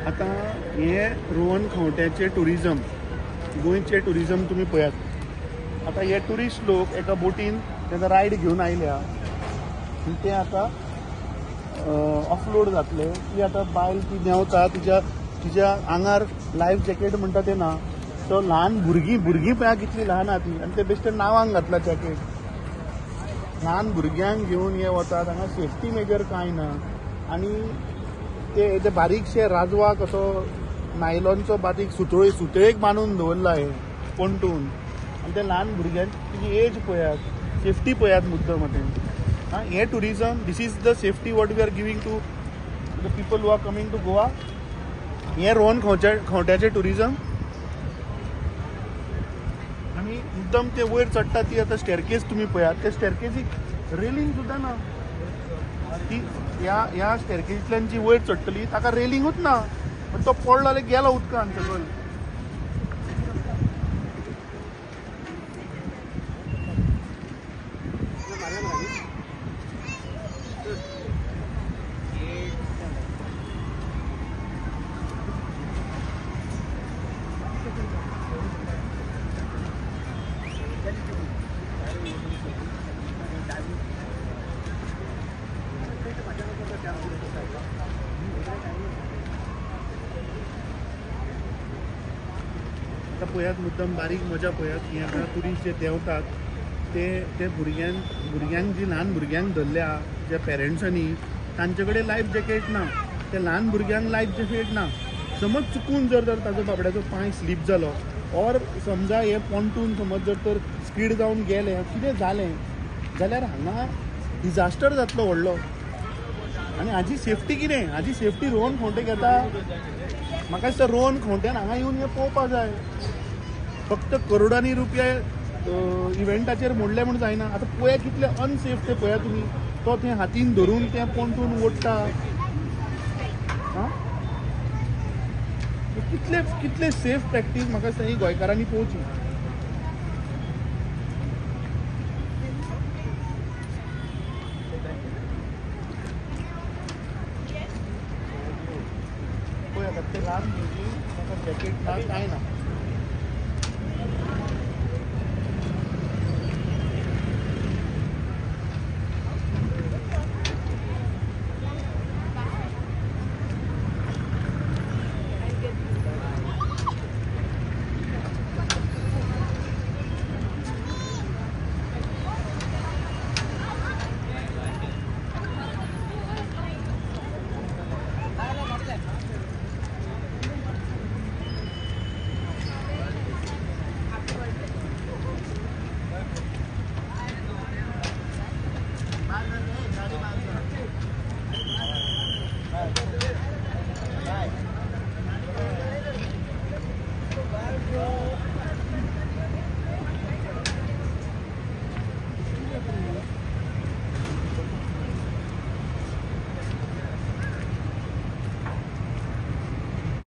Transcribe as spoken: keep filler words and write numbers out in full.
आता हे रोहन खंवट्याचे टुरिजम, गोंयचे टुरिजम तुम्ही पळयात. आता हे टुरिस्ट लोक एका बोटीन तेका रायड घेऊन आयल्या आनी ते आता ऑफलोड जातले. ती आता बायल ती देंवता, तिच्या तिच्या आंगार लायफ जॅकेट म्हणटा ते ना. तो ल्हान भुरगीं भुरगीं पळया कितली ल्हान आहा ती, आनी ते बेश्टे नांवांक घातला जॅकेट. ल्हान भुरग्यांक घेऊन हे वतात, हांगा सेफ्टी मेजर कांय ना. आनी ते ते बारीकशे राजवा कसो नायलॉनचो बारीक सुतळे सुतळेक बांदून दवरला हे पोंटून. आनी ते ल्हान भुरग्यांची एज पळयात, सेफ्टी पळयात मुद्दम मतें. हां, हे tourism, this is the safety what we are giving to the people who are coming to Goa. हे रोहन खंवट्या खंवट्याचें टुरिजम. आनी मुद्दम ते वयर चडटा ती आतां स्टेरकेस तुमी पळयात, त्या स्टेरकेसीक रेलिंग सुद्दां ना. ती ह्या ह्या स्टेरकेसींतल्यान जी वयर चडटली ताका रेलिंगूच ना. तो पडलो जाल्यार गेलो उदकान सकयल. आता पळयात मुद्दम बारीक मजा पळयात की हांगा टुरिस्ट जे देंवतात ते ते भुरग्यांक भुरग्यांक जी ल्हान भुरग्यांक धरल्या ज्या पेरंट्सांनी, तांचे कडेन लायफ जॅकेट ना. त्या ल्हान भुरग्यांक लायफ जॅकेट ना. समज चुकून जर तर ताजो बाबड्याचो पांय स्लीप जालो, ऑर समजा हे पोंटून समज जर तर स्पीड जावन गेले, कितें जालें जाल्यार हांगा डिजास्टर जातलो व्हडलो. आनी हाजी सेफ्टी कितें? हाजी सेफ्टी रोहन खंवटे घेता. म्हाका दिसता रोहन खंवट्यान हांगा येवन हें पळोवपा जाय. फक्त करोडांनी रुपया इव्हेंटाचेर मोडले म्हूण जायना. आतां पळया कितले अनसेफ ते पळया तुमी. तो थंय हातीन धरून तें पोंटून ओडटा. हां, कितले कितले सेफ प्रॅक्टीस म्हाका दिसता ही गोंयकारांनी पळोवची. पळय आतां ते ल्हान भुरगीं ताका जॅकेट ना कांय ना.